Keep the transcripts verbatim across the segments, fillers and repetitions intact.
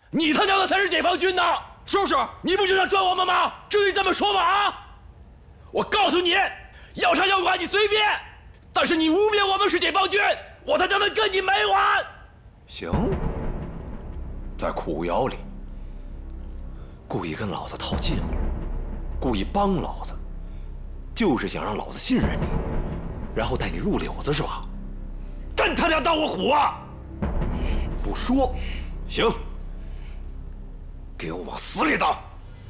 你他娘的才是解放军呢！叔叔，你不就想抓我们吗？至于这么说吗？啊！我告诉你，要杀要剐你随便，但是你污蔑我们是解放军，我他娘的跟你没完！ 行，在苦窑里故意跟老子套近乎，故意帮老子，就是想让老子信任你，然后带你入柳子是吧？真他娘当我虎啊！不说，行，给我往死里打！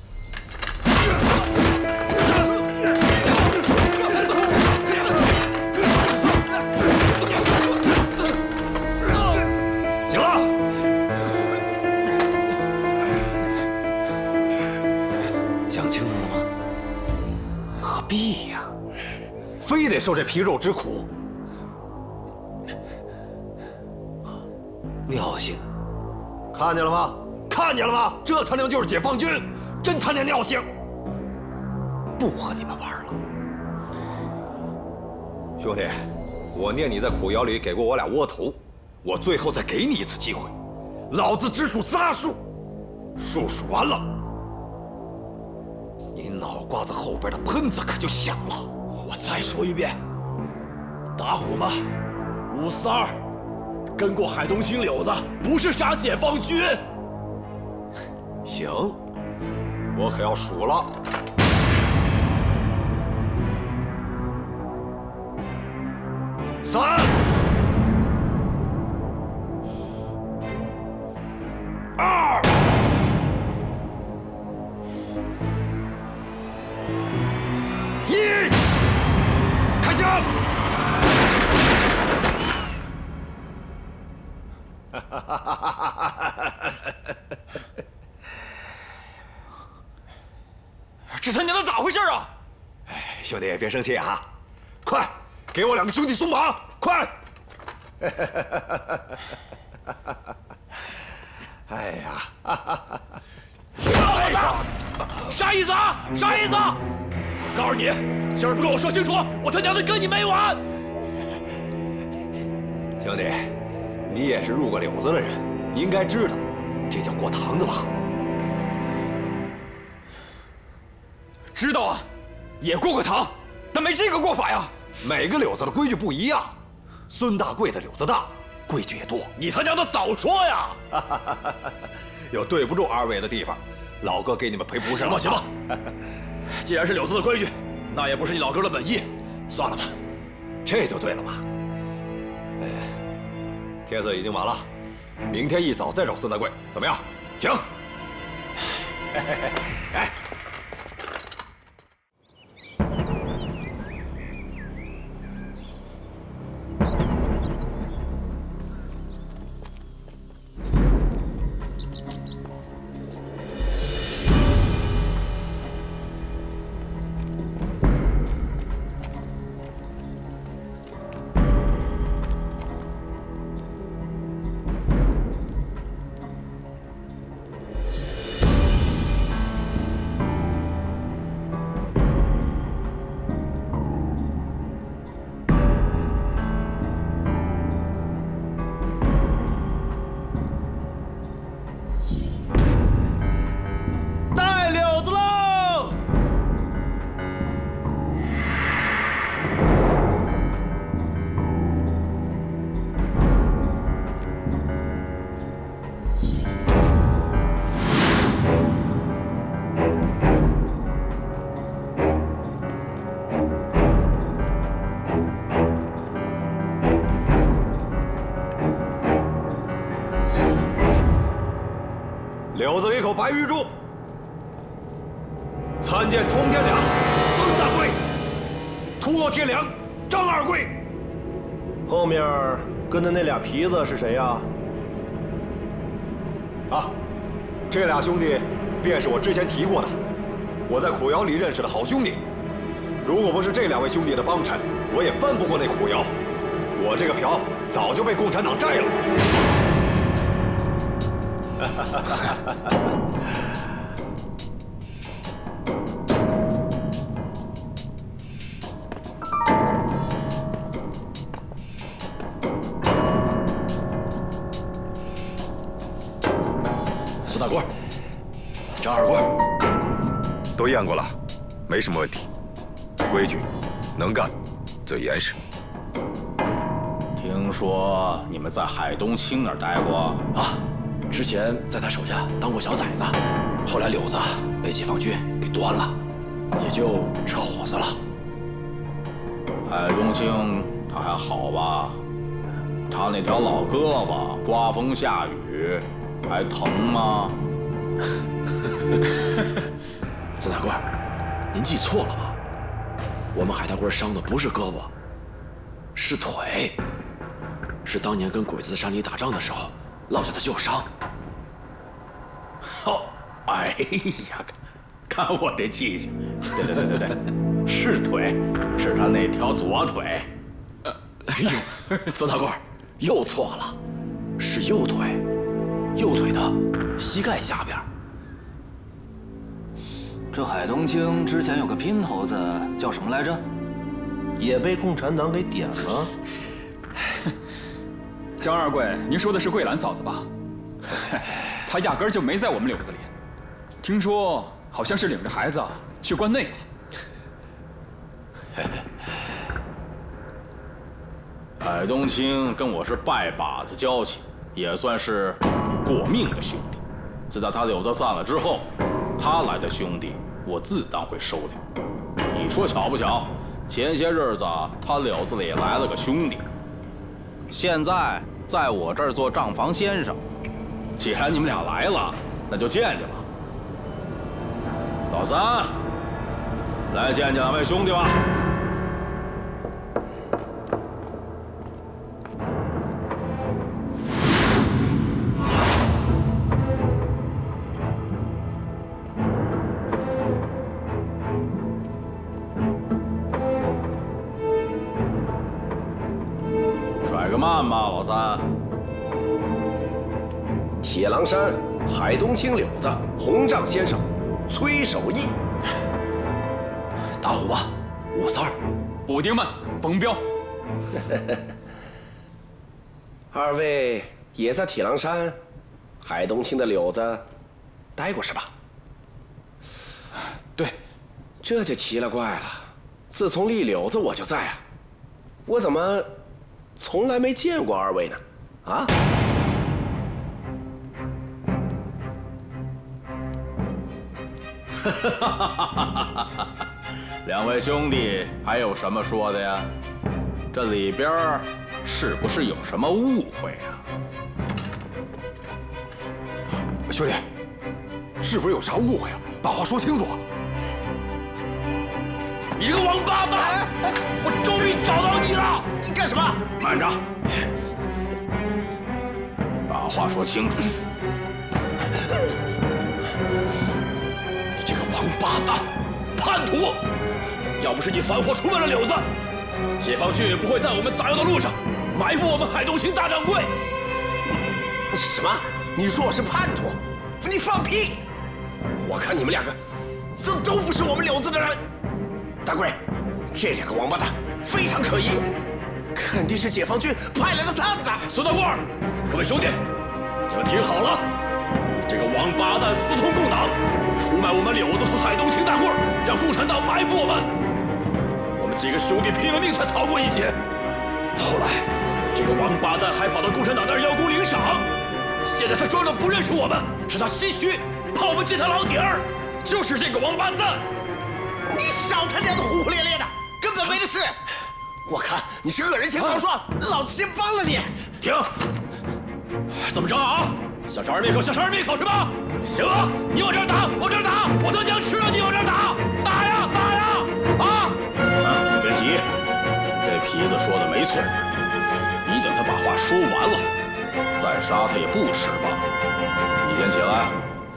行了，想清楚了吗？何必呀？非得受这皮肉之苦？尿性，看见了吗？看见了吗？这他娘就是解放军，真他娘尿性！不和你们玩了，兄弟，我念你在苦窑里给过我俩窝头，我最后再给你一次机会，老子只数仨数，数数完了，你脑瓜子后边的喷子可就响了。 我再说一遍，打虎嘛，吴三儿跟过海东青柳子，不是杀解放军。 行，我可要数了。三，二，一，开枪！哈哈哈哈哈！ 这他娘的咋回事啊？ 哎，兄弟别生气啊，快！给我两个兄弟松绑，快！哎呀， 傻子，啥意思啊？啥意思？我告诉你，今儿不跟我说清楚，我他娘的跟你没完！ 兄弟，你也是入过柳子的人，你应该知道，这叫过堂子吧？ 知道啊，也过过堂，但没这个过法呀。 每个柳子的规矩不一样，孙大贵的柳子大，规矩也多。 你他娘的早说呀！ 有对不住二位的地方，老哥给你们赔不是。 行吧行吧，既然是柳子的规矩，那也不是你老哥的本意，算了吧。 这就对了嘛。哎，天色已经晚了，明天一早再找孙大贵，怎么样？行。哎。柳子里口白玉柱，参见通天良孙大贵，托天良张二贵。 后面跟的那俩皮子是谁呀？ 啊，这俩兄弟便是我之前提过的，我在苦窑里认识的好兄弟。如果不是这两位兄弟的帮衬，我也翻不过那苦窑。我这个瓢早就被共产党摘了。哈哈哈哈哈！ 孙大官，张二官， 都验过了，没什么问题，规矩，能干，最严实。 听说你们在海东青那儿待过啊？之前在他手下当过小崽子，后来柳子被解放军给端了，也就扯伙子了。 海东青他还好吧？他那条老胳膊，刮风下雨还疼吗？ 孙大官，您记错了吧？我们海大官伤的不是胳膊，是腿，是当年跟鬼子在山里打仗的时候落下的旧伤。 哦，哎呀，看看我这记性，对对对对对，是腿，是他那条左腿。 呃，哎呦，孙大官又错了，是右腿，右腿的膝盖下边。 这海东青之前有个姘头子叫什么来着？ 也被共产党给点了。 张二贵，您说的是桂兰嫂子吧？她压根儿就没在我们柳子里，听说好像是领着孩子去关内了。 海东青跟我是拜把子交情，也算是过命的兄弟。自打他柳子散了之后，他来的兄弟我自当会收留。你说巧不巧？前些日子他柳子里来了个兄弟，现在在我这儿做账房先生。既然你们俩来了，那就见见吧。老三，来见见两位兄弟吧。甩个慢吧，老三。 铁狼山海东青柳子红杖先生崔守义， 打虎吧，武三儿， 补丁们，冯彪。 二位也在铁狼山海东青的柳子待过是吧？ 对， 这就奇了怪了。自从立柳子我就在啊，我怎么从来没见过二位呢？啊？ 两位兄弟还有什么说的呀？这里边是不是有什么误会啊？ 兄弟，是不是有啥误会啊？把话说清楚。 你这个王八蛋！我终于找到你了！ 你你干什么？ 慢着，把话说清楚。 你这个王八蛋，叛徒！要不是你反火出卖了柳子，解放军也不会在我们杂游的路上埋伏我们海东青大掌柜。 你什么？你说我是叛徒？你放屁！我看你们两个都都不是我们柳子的人。大贵，这两个王八蛋非常可疑，肯定是解放军派来的探子。 孙大官，各位兄弟，你们听好了，这个王八蛋私通共党，出卖我们柳子和海东青大棍，让共产党埋伏我们。我们几个兄弟拼了命才逃过一劫。后来，这个王八蛋还跑到共产党那儿邀功领赏。现在他装作不认识我们，是他心虚，怕我们揭他老底儿。就是这个王八蛋！ 你少他娘的胡胡咧咧的，根本没的事！我看你是恶人先告状，老子先帮了你。 停！怎么着啊？想杀人灭口，想杀人灭口是吧？行啊，你往这儿打，往这儿打，我他娘吃了你往这儿打，打呀打呀！啊！ 啊，别急，这痞子说的没错，你等他把话说完了，再杀他也不迟吧？你先起来。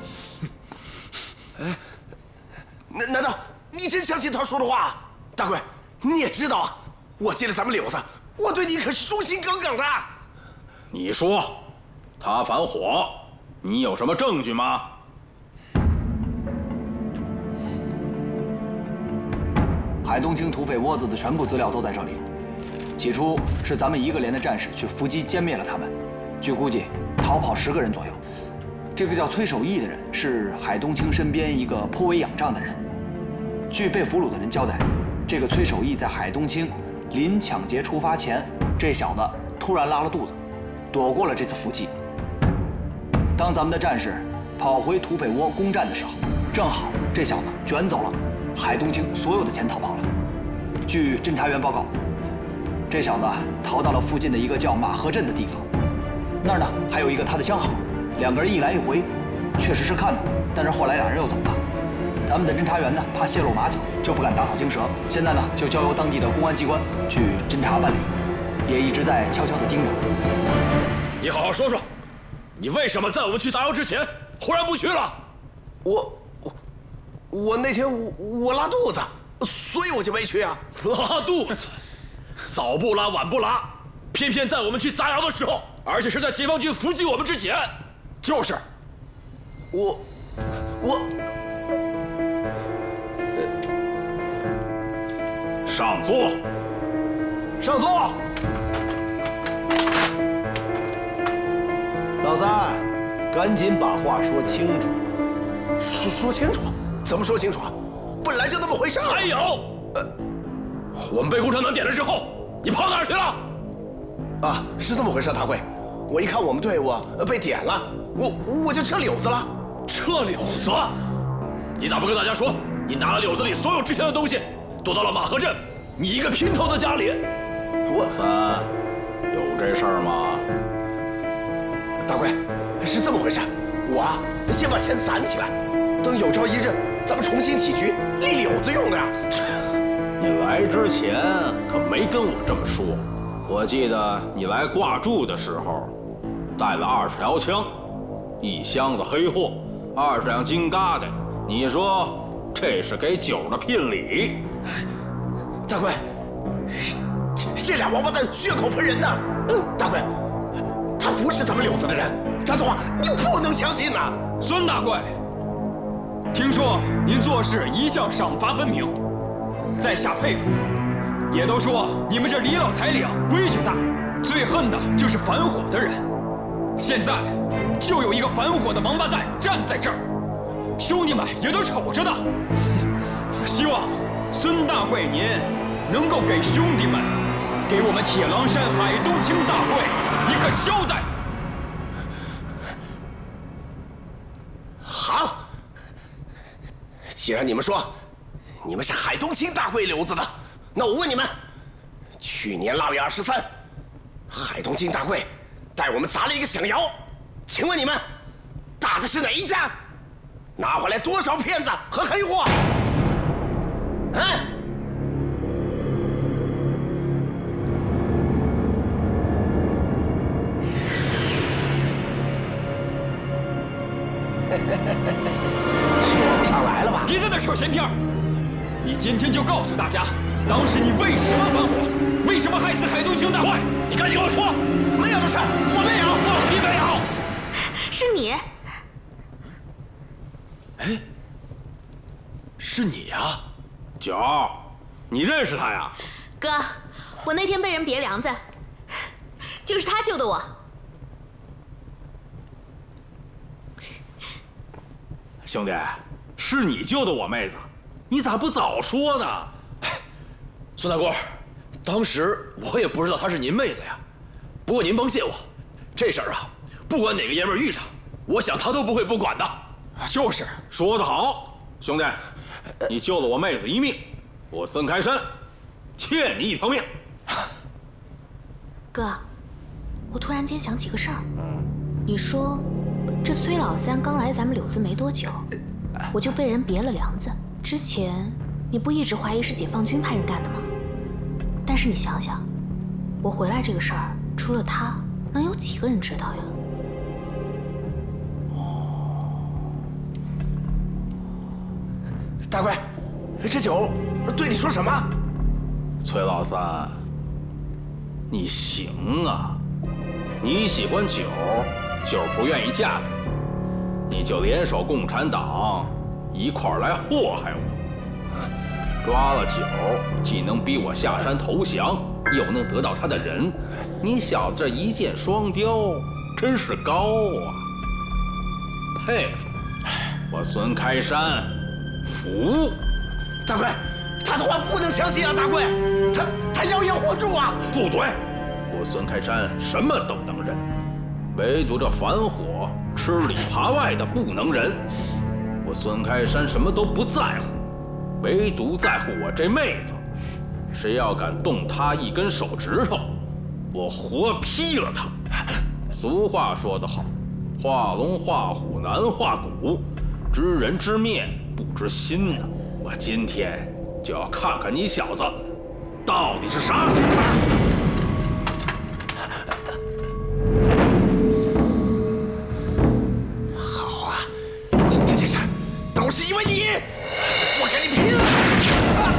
哎，难难道你真相信他说的话？大贵，你也知道啊，我进了咱们柳子，我对你可是忠心耿耿的。 你说，他反火，你有什么证据吗？ 海东青土匪窝子的全部资料都在这里。起初是咱们一个连的战士去伏击歼灭了他们，据估计逃跑十个人左右。 这个叫崔守义的人是海东青身边一个颇为仰仗的人。据被俘虏的人交代，这个崔守义在海东青临抢劫出发前，这小子突然拉了肚子，躲过了这次伏击。当咱们的战士跑回土匪窝攻占的时候，正好这小子卷走了海东青所有的钱逃跑了。据侦查员报告，这小子逃到了附近的一个叫马河镇的地方，那儿呢还有一个他的相好。两个人一来一回，确实是看到了，但是后来俩人又走了。咱们的侦查员呢，怕泄露马脚，就不敢打草惊蛇。现在呢，就交由当地的公安机关去侦查办理，也一直在悄悄地盯着。 你好好说说，你为什么在我们去砸窑之前忽然不去了？ 我我我那天我我拉肚子，所以我就没去啊。 拉肚子，早不拉晚不拉，偏偏在我们去砸窑的时候，而且是在解放军伏击我们之前。就是， 我我上座， 上座。 老三，赶紧把话说清楚。 说说清楚？怎么说清楚？本来就那么回事。 还有，呃，我们被共产党点了之后，你跑哪儿去了？ 啊，是这么回事，大贵。我一看我们队伍被点了，我我就撤柳子了。 撤柳子？你咋不跟大家说，你拿了柳子里所有值钱的东西，躲到了马河镇你一个姘头的家里？ 我三，有这事儿吗？ 大贵，是这么回事。我啊，先把钱攒起来，等有朝一日咱们重新起局，立柳子用的呀。 你来之前可没跟我这么说。我记得你来挂住的时候，带了二十条枪，一箱子黑货，二十两金疙瘩。你说这是给九的聘礼？ 大贵，这俩王八蛋血口喷人呐！嗯，大贵，他不是咱们柳子的人，他的话你不能相信呐。 孙大贵，听说您做事一向赏罚分明，在下佩服。也都说你们这李老财领规矩大，最恨的就是反火的人。现在就有一个反火的王八蛋站在这儿，兄弟们也都瞅着呢。希望孙大贵您能够给兄弟们，给我们铁狼山海东青大贵一个交代。 好，既然你们说你们是海东青大贵柳子的，那我问你们，去年腊月二十三，海东青大贵带我们砸了一个响窑，请问你们打的是哪一家？拿回来多少骗子和黑货？嗯？说不上来了吧？ 别在那扯闲篇儿！你今天就告诉大家，当时你为什么反火？为什么害死海东青大贵？你赶紧跟我说！ 没有的事，我没有， 你没有。 是你。 哎，是你呀， 九，你认识他呀？ 哥，我那天被人别梁子，就是他救的我。 兄弟，是你救的我妹子，你咋不早说呢？ 孙大官，当时我也不知道她是您妹子呀。不过您甭谢我，这事儿啊，不管哪个爷们儿遇上，我想他都不会不管的。 就是， 说得好，兄弟，你救了我妹子一命，我孙开山欠你一条命。 哥，我突然间想起个事儿。你说，这崔老三刚来咱们柳子没多久，我就被人别了梁子。之前你不一直怀疑是解放军派人干的吗？但是你想想，我回来这个事儿，除了他，能有几个人知道呀？ 大贵，这酒对你说什么？ 崔老三，你行啊！你喜欢酒，酒不愿意嫁给你，你就联手共产党一块儿来祸害我。抓了酒，既能逼我下山投降，又能得到他的人，你小子这一箭双雕，真是高啊！ 佩服，我孙开山服。 大贵，他的话不能相信啊！大贵，他他妖言惑众啊！ 住嘴！我孙开山什么都能忍，唯独这反火、吃里扒外的不能忍。我孙开山什么都不在乎，唯独在乎我这妹子。谁要敢动她一根手指头，我活劈了他。俗话说得好，画龙画虎难画骨，知人知面不知心呢。我今天就要看看你小子到底是啥心态。 好啊，今天这事都是因为你，我跟你拼了！啊！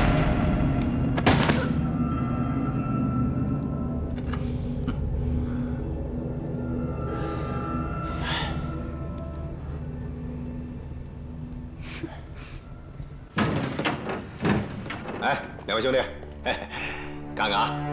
哎，两位兄弟，哎，看看啊，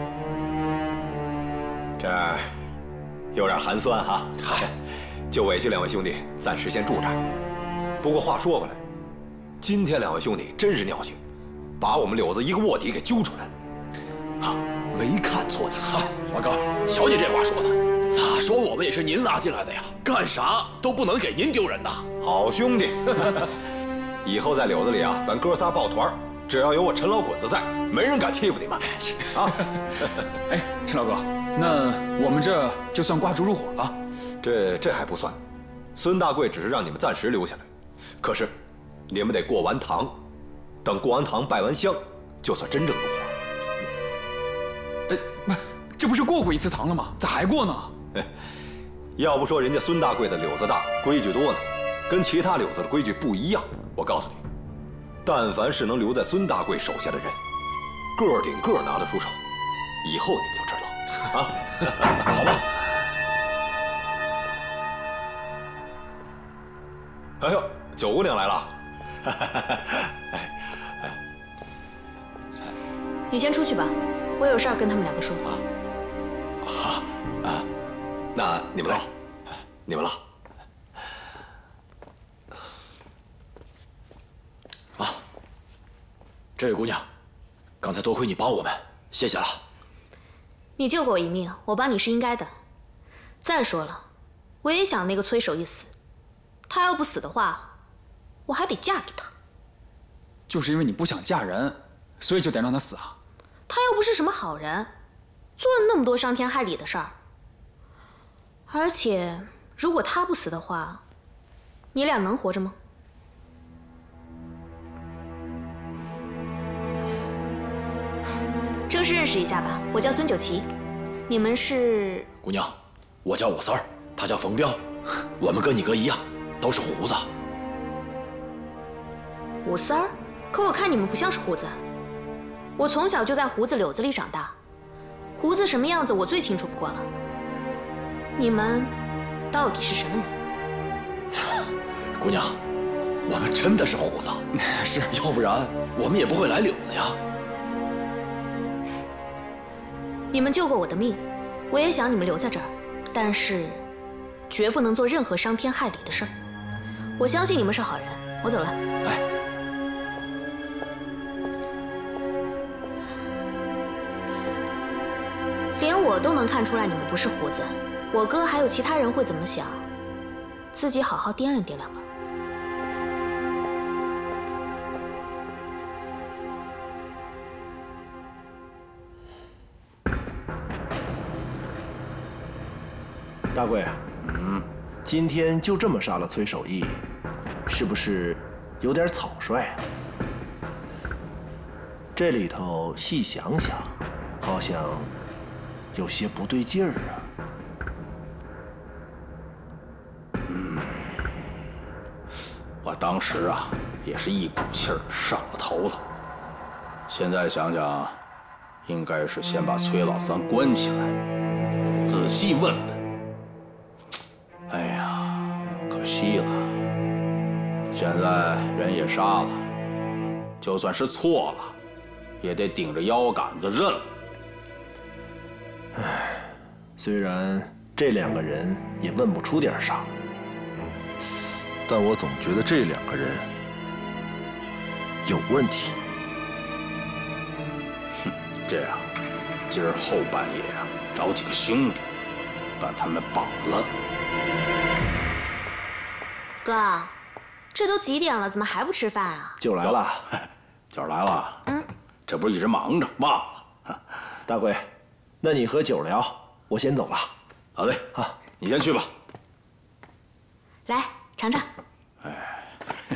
这儿有点寒酸哈。嗨，就委屈两位兄弟暂时先住这儿。不过话说回来，今天两位兄弟真是尿性，把我们柳子一个卧底给揪出来了，啊，没看错你。 嗨，老高，瞧你这话说的，咋说我们也是您拉进来的呀，干啥都不能给您丢人呐。 好兄弟，以后在柳子里啊，咱哥仨抱团，只要有我陈老滚子在，没人敢欺负你们啊！ 哎，陈老哥，那我们这就算挂猪入伙了？ 这这还不算，孙大贵只是让你们暂时留下来，可是你们得过完堂，等过完堂拜完香，就算真正入伙。 哎，不，这不是过过一次堂了吗？咋还过呢？ 哎，要不说人家孙大贵的柳子大，规矩多呢，跟其他柳子的规矩不一样。我告诉你，但凡是能留在孙大贵手下的人，个顶个拿得出手，以后你们就知道啊。好吧。哎呦，九姑娘来了。 你先出去吧，我有事儿跟他们两个说。 好啊，那你们唠，你们唠。 啊，这位姑娘，刚才多亏你帮我们，谢谢了。 你救过我一命，我帮你是应该的。再说了，我也想那个崔守义死，他要不死的话，我还得嫁给他。 就是因为你不想嫁人，所以就得让他死啊？ 他又不是什么好人，做了那么多伤天害理的事儿。而且，如果他不死的话，你俩能活着吗？正式认识一下吧，我叫孙九旗，你们是？ 姑娘，我叫武三儿，他叫冯彪，我们跟你哥一样，都是胡子。 武三儿？可我看你们不像是胡子。我从小就在胡子柳子里长大，胡子什么样子我最清楚不过了。你们到底是什么人？ 姑娘，我们真的是胡子，是，要不然我们也不会来柳子呀。 你们救过我的命，我也想你们留在这儿，但是绝不能做任何伤天害理的事儿。我相信你们是好人，我走了。 哎， 连我都能看出来你们不是胡子，我哥还有其他人会怎么想？自己好好掂量掂量吧。 大贵，嗯，今天就这么杀了崔守义，是不是有点草率啊？这里头细想想，好像有些不对劲儿啊。 嗯，我当时啊也是一股气儿上了头了。现在想想，应该是先把崔老三关起来，仔细问问。哎呀，可惜了，现在人也杀了，就算是错了，也得顶着腰杆子认了。 唉，虽然这两个人也问不出点啥， 但我总觉得这两个人有问题。 哼，这样，今儿后半夜啊，找几个兄弟，把他们绑了。 哥，这都几点了，怎么还不吃饭啊？ 酒来了， 酒来了。 嗯， 这不是一直忙着忘了。 大贵，那你和酒聊，我先走了。 好嘞，啊，你先去吧。 来，尝尝。 哎，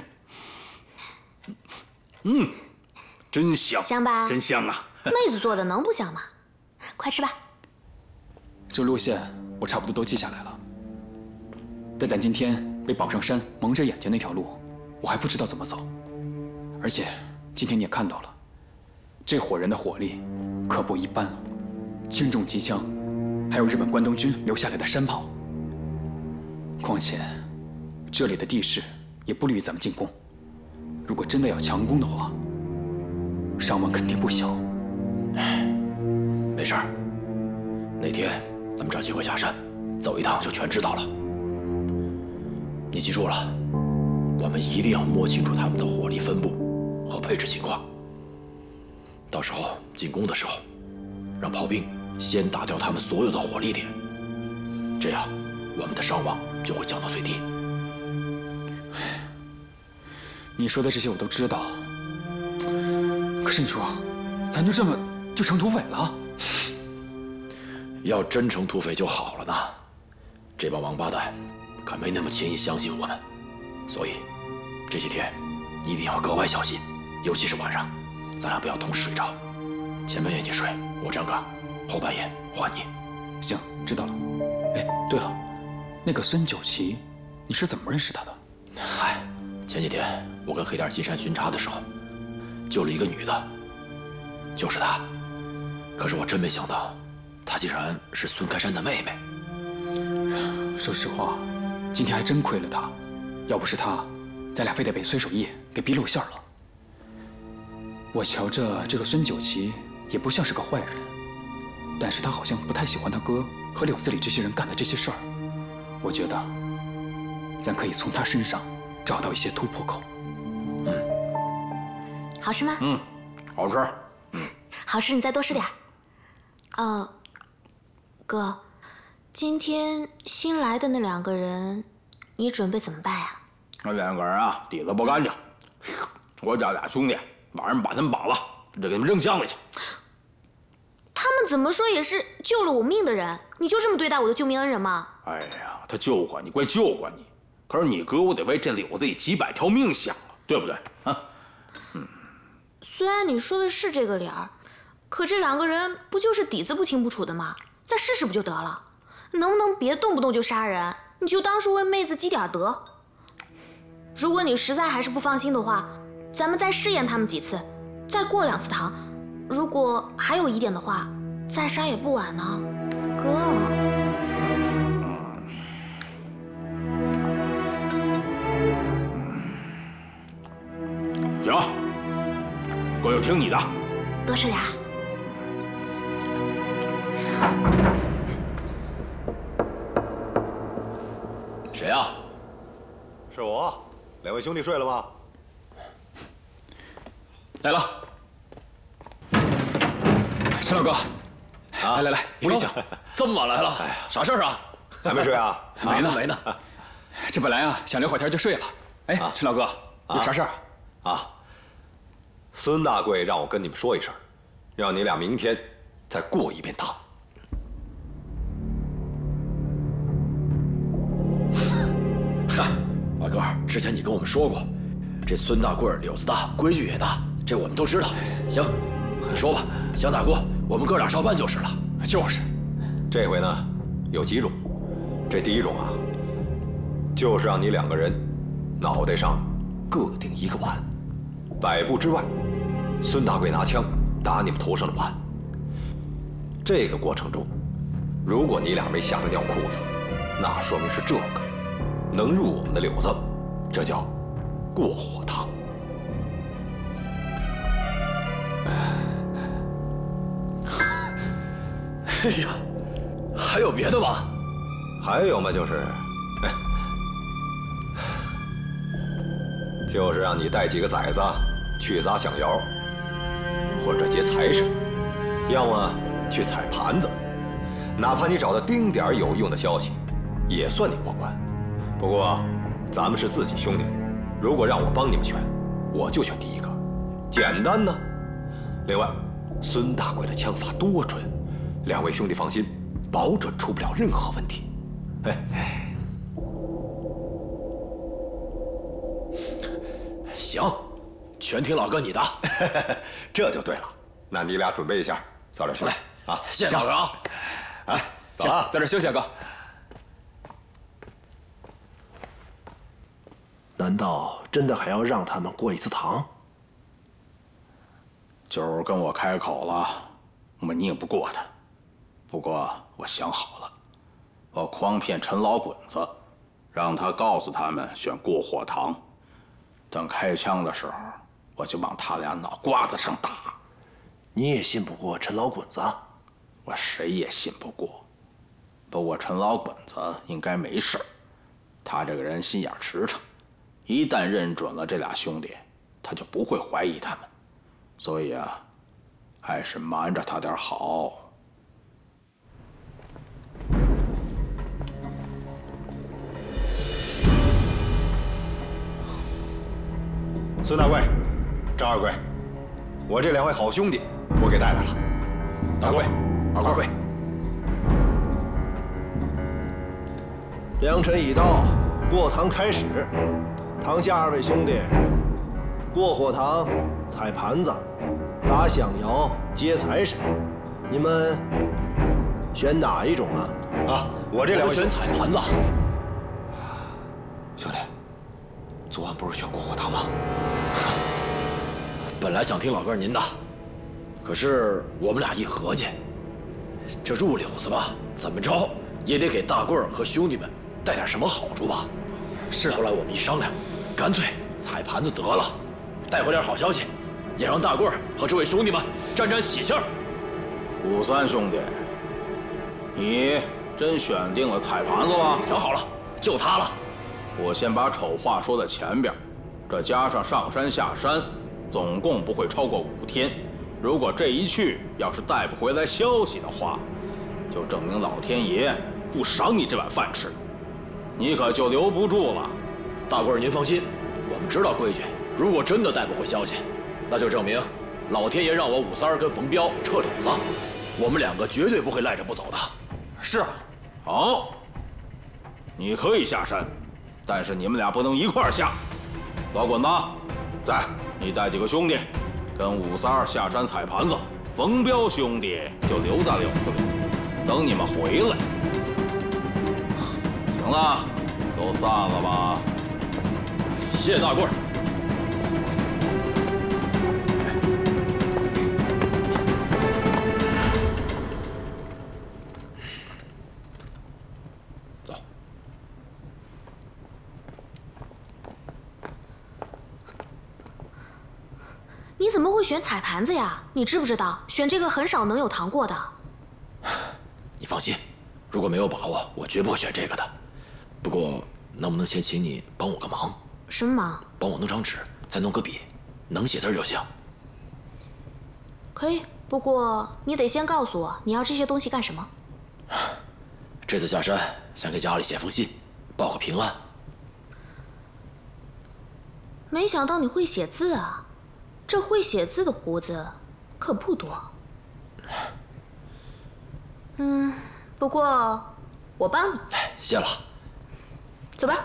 嗯，真香， 香吧？ 真香啊！ 妹子做的能不香吗？快吃吧。 这路线我差不多都记下来了，但咱今天被绑上山蒙着眼睛那条路，我还不知道怎么走。而且今天你也看到了，这伙人的火力可不一般，轻重机枪，还有日本关东军留下来的山炮。况且这里的地势也不利于咱们进攻，如果真的要强攻的话，伤亡肯定不小。 没事儿，那天咱们找机会下山，走一趟就全知道了。你记住了，我们一定要摸清楚他们的火力分布和配置情况。到时候进攻的时候，让炮兵先打掉他们所有的火力点，这样我们的伤亡就会降到最低。 你说的这些我都知道，可是你说，咱就这么就成土匪了？ 要真成土匪就好了呢。这帮王八蛋可没那么轻易相信我们，所以这几天一定要格外小心，尤其是晚上，咱俩不要同时睡着。前半夜你睡，我站岗，后半夜换你。 行，知道了。哎，对了，那个孙九旗，你是怎么认识他的？ 嗨，前几天我跟黑点进山巡查的时候，救了一个女的，就是她。可是我真没想到，她竟然是孙开山的妹妹。 说实话，今天还真亏了他，要不是他，咱俩非得被崔守义给逼露馅了。我瞧着这个孙九旗也不像是个坏人，但是他好像不太喜欢他哥和柳子里这些人干的这些事儿。我觉得，咱可以从他身上找到一些突破口。 嗯，好吃吗？ 嗯，好吃。 嗯，好吃，你再多吃点。哦，哥，今天新来的那两个人，你准备怎么办呀？ 那两个人啊，底子不干净，我家俩兄弟晚上把他们绑了，就给他们扔江里去。 他们怎么说也是救了我命的人，你就这么对待我的救命恩人吗？ 哎呀，他救过你归救过你，可是你哥我得为这柳子里几百条命想啊，对不对啊？ 嗯。虽然你说的是这个理儿，可这两个人不就是底子不清不楚的吗？再试试不就得了？能不能别动不动就杀人？你就当是为妹子积点德。如果你实在还是不放心的话，咱们再试验他们几次，再过两次堂。如果还有疑点的话，再杀也不晚呢，哥。 行，哥就听你的。 多吃点。 谁呀？ 是我。两位兄弟睡了吗？ 来了。陈老哥，来来来，屋里请。 这么晚来了，哎呀，啥事儿啊？ 还没睡啊？ 没呢没呢。 这本来啊想聊会儿天就睡了。哎，陈老哥，有啥事儿啊？啊，孙大贵让我跟你们说一声，让你俩明天再过一遍堂。 嗨，老哥，之前你跟我们说过，这孙大贵柳子大，规矩也大，这我们都知道。行，你说吧，想咋过，我们哥俩照办就是了。 就是， 这回呢，有几种。这第一种啊，就是让你两个人脑袋上各顶一个碗，百步之外，孙大贵拿枪打你们头上的碗。这个过程中，如果你俩没吓得尿裤子，那说明是这个能入我们的柳子，这叫过火堂。 哎呀，还有别的吗？ 还有嘛，就是，哎， 就是让你带几个崽子去砸响窑，或者接财神，要么去踩盘子。哪怕你找到丁点儿有用的消息，也算你过关。不过，咱们是自己兄弟，如果让我帮你们选，我就选第一个，简单呢。另外，孙大贵的枪法多准，两位兄弟放心，保准出不了任何问题。哎。 行，全听老哥你的， 这就对了。那你俩准备一下，早点休息啊！ 谢谢老哥啊！ 哎，走啊， 在这休息啊，哥。 难道真的还要让他们过一次堂？ 九儿跟我开口了，我们拧不过他。不过我想好了，我诓骗陈老滚子，让他告诉他们选过火堂。 等开枪的时候，我就往他俩脑瓜子上打。 你也信不过陈老滚子？ 我谁也信不过。不过陈老滚子应该没事，他这个人心眼驰骋，一旦认准了这俩兄弟，他就不会怀疑他们。所以啊，还是瞒着他点好。 孙大贵、张二贵，我这两位好兄弟，我给带来了。 大贵、二贵， 良辰已到，过堂开始。堂下二位兄弟，过火堂、踩盘子、砸响窑、接财神，你们选哪一种啊？ 啊，我这两位选踩盘子。 兄弟，昨晚不是选过火堂吗？ 本来想听老哥您的，可是我们俩一合计，这入柳子吧，怎么着也得给大贵儿和兄弟们带点什么好处吧。是。后来我们一商量，干脆踩盘子得了，带回点好消息，也让大贵儿和这位兄弟们沾沾喜庆。 武三兄弟，你真选定了踩盘子了？ 想好了，就他了。 我先把丑话说在前边，这加上上山下山。 总共不会超过五天，如果这一去要是带不回来消息的话，就证明老天爷不赏你这碗饭吃，你可就留不住了。 大贵儿您放心，我们知道规矩。如果真的带不回消息，那就证明老天爷让我武三儿跟冯彪撤柳子，我们两个绝对不会赖着不走的。 是啊， 好，你可以下山，但是你们俩不能一块儿下。老滚子，在。 你带几个兄弟，跟武三儿下山踩盘子，冯彪兄弟就留在柳子里，等你们回来。行了，都散了吧。 谢谢大贵儿。走。 你怎么会选踩盘子呀？你知不知道选这个很少能有糖过的？ 你放心，如果没有把握，我绝不会选这个的。不过，能不能先请你帮我个忙？ 什么忙？ 帮我弄张纸，再弄个笔，能写字就行。 可以，不过你得先告诉我你要这些东西干什么。 这次下山想给家里写封信，报个平安。 没想到你会写字啊！ 这会写字的胡子可不多。嗯，不过我帮你。 谢了。 走吧。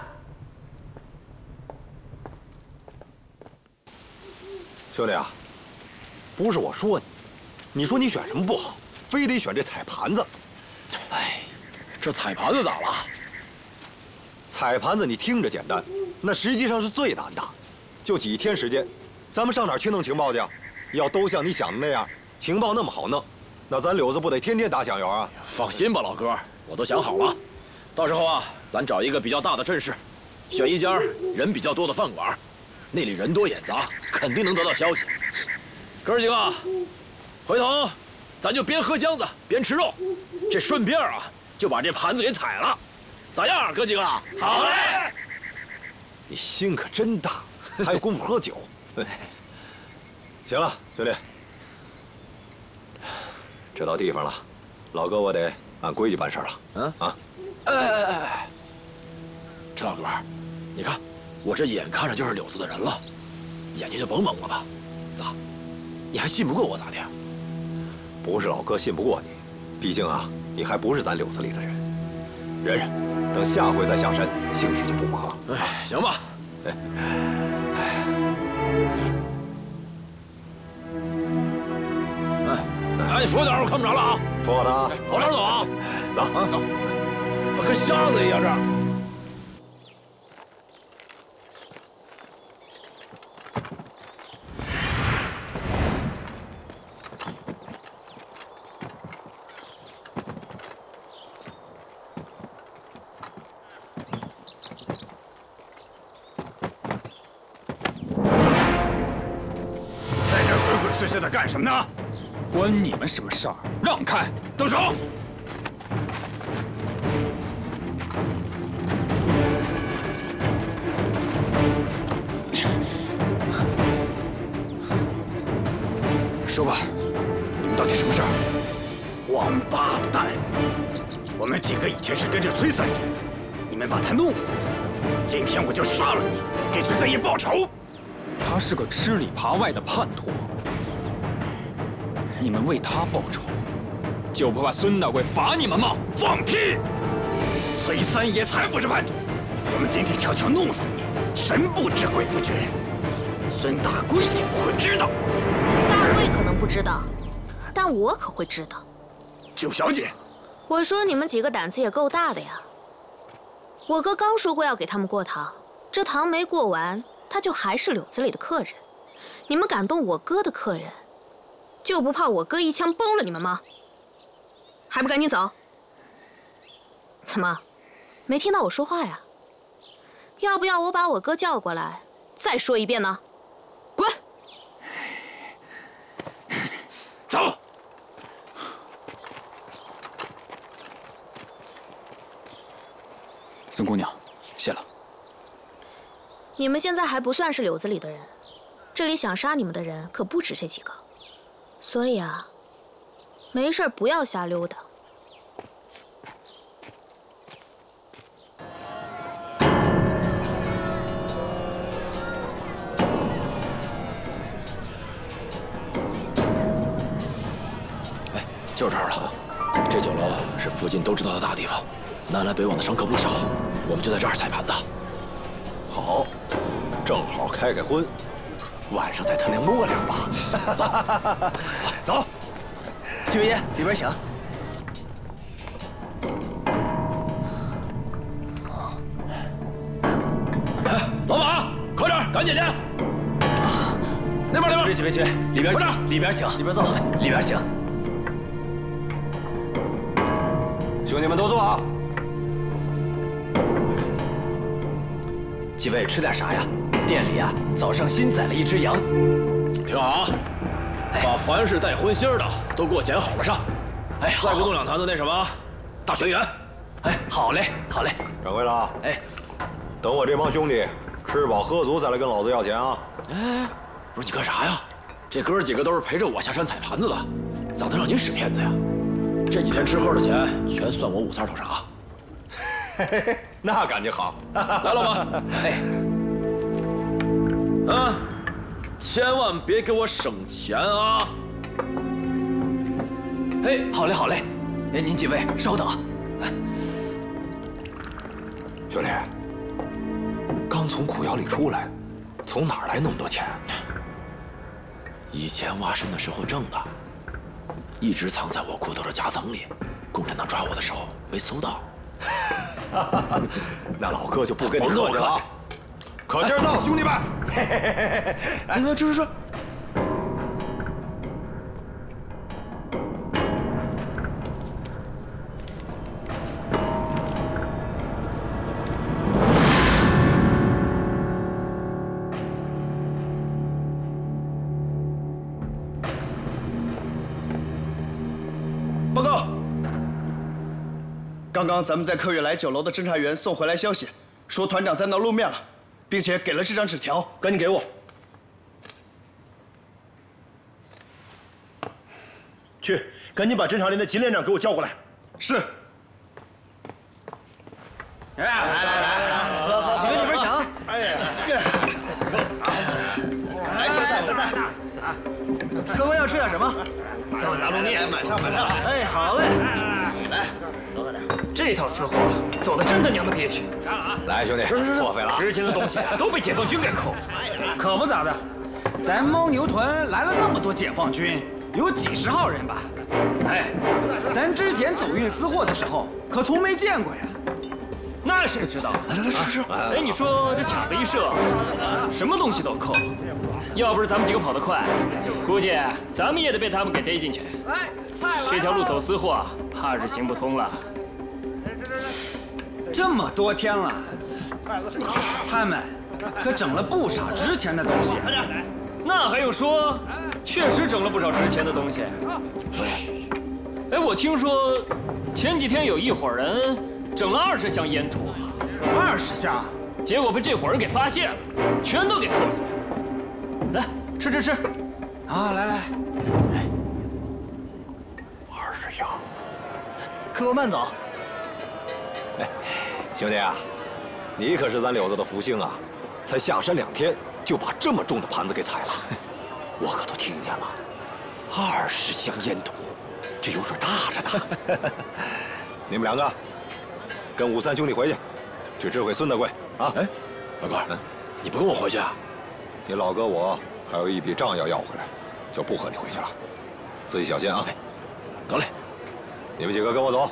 兄弟啊，不是我说你，你说你选什么不好，非得选这踩盘子。 哎，这踩盘子咋了？ 踩盘子你听着简单，那实际上是最难的，就几天时间。 咱们上哪儿去弄情报去？要都像你想的那样，情报那么好弄，那咱柳子不得天天打响窑啊？ 放心吧，老哥，我都想好了。到时候啊，咱找一个比较大的阵势，选一家人比较多的饭馆，那里人多眼杂，肯定能得到消息。哥几个，回头咱就边喝浆子边吃肉，这顺便啊就把这盘子给踩了，咋样，哥几个？好嘞！ 你心可真大。 还有功夫喝酒。行了，兄弟，这到地方了，老哥我得按规矩办事了。嗯啊， 哎哎哎哎，陈老哥，你看我这眼看着就是柳子的人了，眼睛就甭蒙了吧？咋？你还信不过我咋的？ 不是老哥信不过你，毕竟啊，你还不是咱柳子里的人。忍忍，等下回再下山，兴许就不忙了。 哎，行吧。哎，哎，你扶点，我看不着了啊！ 扶好他啊！ 往哪走啊？ 走啊走， 我跟瞎子一样这儿。 这是在干什么呢？关你们什么事儿？让开！动手！说吧，你们到底什么事儿？王八蛋！我们几个以前是跟着崔三爷的，你们把他弄死了，今天我就杀了你，给崔三爷报仇。他是个吃里扒外的叛徒。你们为他报仇，就不怕孙大贵罚你们吗？放屁！崔三爷才不是叛徒，我们今天悄悄弄死你，神不知鬼不觉，孙大贵也不会知道。 大贵可能不知道，但我可会知道。 九小姐， 我说你们几个胆子也够大的呀！我哥刚说过要给他们过堂，这堂没过完，他就还是柳子里的客人。你们敢动我哥的客人？就不怕我哥一枪崩了你们吗？还不赶紧走！怎么，没听到我说话呀？要不要我把我哥叫过来，再说一遍呢？滚！ 走！孙姑娘，谢了。 你们现在还不算是柳子里的人，这里想杀你们的人可不止这几个。所以啊，没事不要瞎溜达。 哎，就这儿了。这酒楼是附近都知道的大地方，南来北往的商客不少，我们就在这儿踩盘子。 好，正好开开荤。晚上再他娘摸两把， 走， 走， 九爷里边请。 哎，老马，快点，赶紧去！那边，那边， 几位，几位，里边请，里边请，里边坐，里边请。 兄弟们都坐好。 几位吃点啥呀？店里啊，早上新宰了一只羊。 挺好啊，把凡是带荤腥的都给我捡好了上。哎，再给我弄两坛子那什么大全圆。 哎，好嘞，好嘞。 掌柜的， 哎， 等我这帮兄弟吃饱喝足再来跟老子要钱啊！ 哎，不是你干啥呀？这哥几个都是陪着我下山踩盘子的，咋能让您使骗子呀？这几天吃喝的钱全算我武三头上啊！ 嘿嘿嘿，那感情好。 来，老板，哎。啊，千万别给我省钱啊！ 哎，好嘞，好嘞。哎，您几位稍等。 兄弟，刚从苦窑里出来，从哪儿来那么多钱？ 以前挖参的时候挣的，一直藏在我裤头的夹层里，共产党抓我的时候没搜到。 那老哥就不跟你客气了。可劲儿造，兄弟们！ 哎，这这这， 报告！刚刚咱们在客悦来酒楼的侦查员送回来消息，说团长在那露面了。 并且给了这张纸条，赶紧给我。去，赶紧把侦察连的金连长给我叫过来。是。 来来来来， 喝喝，几个里边抢。 哎呀，来吃菜吃菜。 各位要吃点什么？ 三碗大卤面， 满上满上。 哎，好嘞。 来，多喝点。 这套私货走的真他娘的憋屈。 来，兄弟，破费了。 值钱的东西都被解放军给扣了。 可不咋的，咱牦牛屯来了那么多解放军，有几十号人吧？哎，咱之前走运私货的时候，可从没见过呀。 那谁知道？ 来来来，吃吃。 哎，你说这卡子一射，什么东西都扣。要不是咱们几个跑得快，估计咱们也得被他们给逮进去。 哎， 这条路走私货，怕是行不通了。 这么多天了，他们可整了不少值钱的东西。 那还用说？确实整了不少值钱的东西。哎，我听说前几天有一伙人整了二十箱烟土， 二十箱， 结果被这伙人给发现了，全都给扣下来了。来，吃吃吃。 啊，来来来。 二十箱。 客官慢走。 哎，兄弟啊，你可是咱柳子的福星啊！才下山两天，就把这么重的盘子给踩了，我可都听见了。二十箱烟土，这油水大着呢。你们两个跟武三兄弟回去，去知会孙大贵啊！ 哎，老哥，嗯、你不跟我回去啊？ 你老哥我还有一笔账要要回来，就不和你回去了，自己小心啊！ 得嘞， 你们几个跟我走。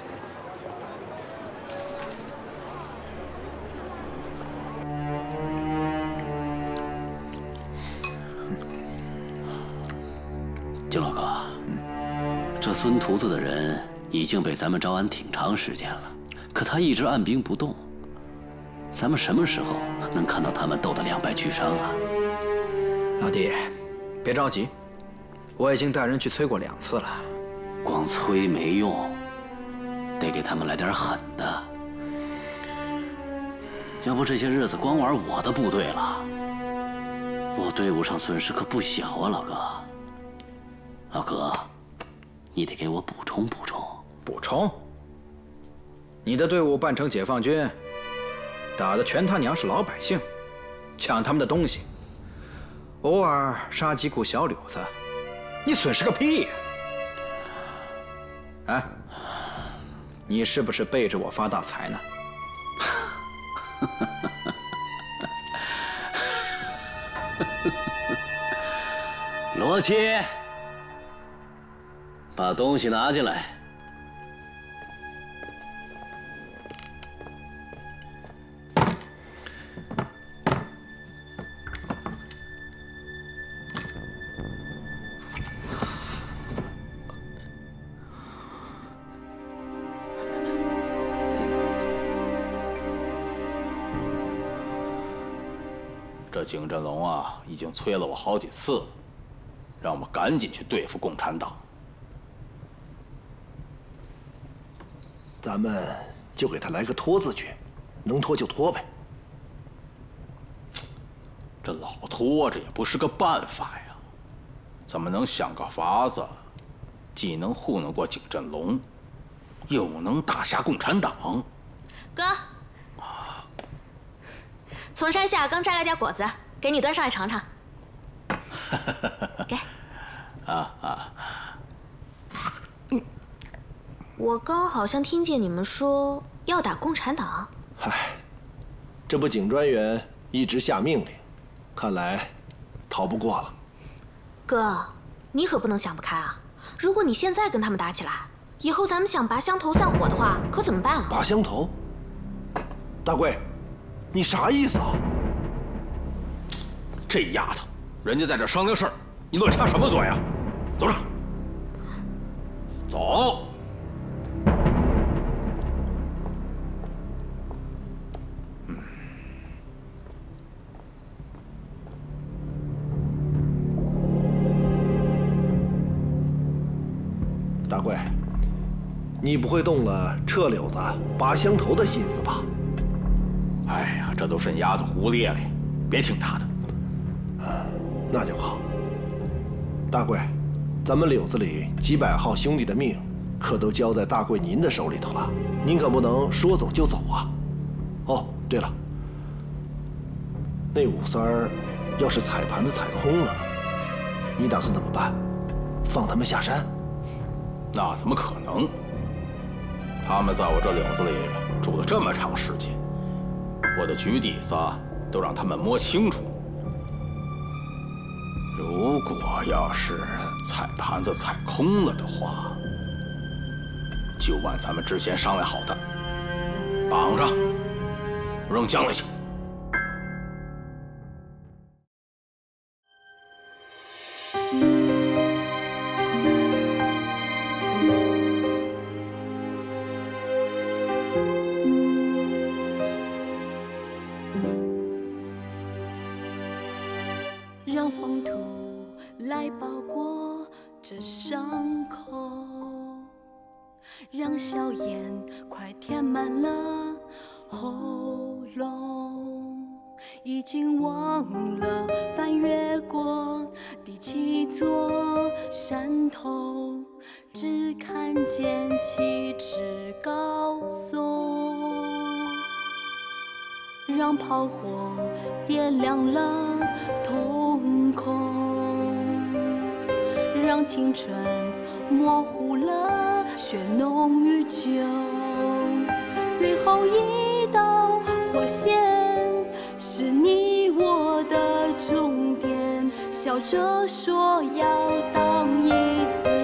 金老哥，这孙屠子的人已经被咱们招安挺长时间了，可他一直按兵不动。咱们什么时候能看到他们斗得两败俱伤啊？ 老弟，别着急，我已经带人去催过两次了。 光催没用，得给他们来点狠的。要不这些日子光玩我的部队了，我队伍上损失可不小啊，老哥。老哥，你得给我补充补充。 补充？你的队伍扮成解放军，打的全他娘是老百姓，抢他们的东西，偶尔杀几股小柳子，你损失个屁呀！哎，你是不是背着我发大财呢？ 罗七，把东西拿进来。 这景振龙啊，已经催了我好几次了，让我赶紧去对付共产党。 咱们就给他来个拖字诀，能拖就拖呗。 这老拖着也不是个办法呀，怎么能想个法子，既能糊弄过景振龙，又能打下共产党？ 哥，从山下刚摘来点果子，给你端上来尝尝。给。 啊啊！ 嗯，我刚好像听见你们说要打共产党。 唉，这不景专员一直下命令，看来逃不过了。 哥，你可不能想不开啊！如果你现在跟他们打起来，以后咱们想拔香头散伙的话，可怎么办啊？ 拔香头？大贵，你啥意思啊？ 这丫头，人家在这商量事儿，你乱插什么嘴啊？走着，走。嗯。 大贵，你不会动了撤柳子、拔香头的心思吧？ 哎呀，这都是丫头胡咧咧， 别听他的。 那就好。大贵，咱们柳子里几百号兄弟的命，可都交在大贵您的手里头了，您可不能说走就走啊。哦，对了，那五三儿要是踩盘子踩空了，你打算怎么办？放他们下山？ 那怎么可能？他们在我这柳子里住了这么长时间，我的局底子都让他们摸清楚。如果要是踩盘子踩空了的话，就按咱们之前商量好的，绑上，扔江里去。 让黄土来包裹这伤口，让硝烟快填满了喉咙。已经忘了翻越过第七座山头，只看见七尺高耸。让炮火点亮了瞳孔，让青春模糊了血浓于酒。最后一道火线是你我的终点，笑着说要当一次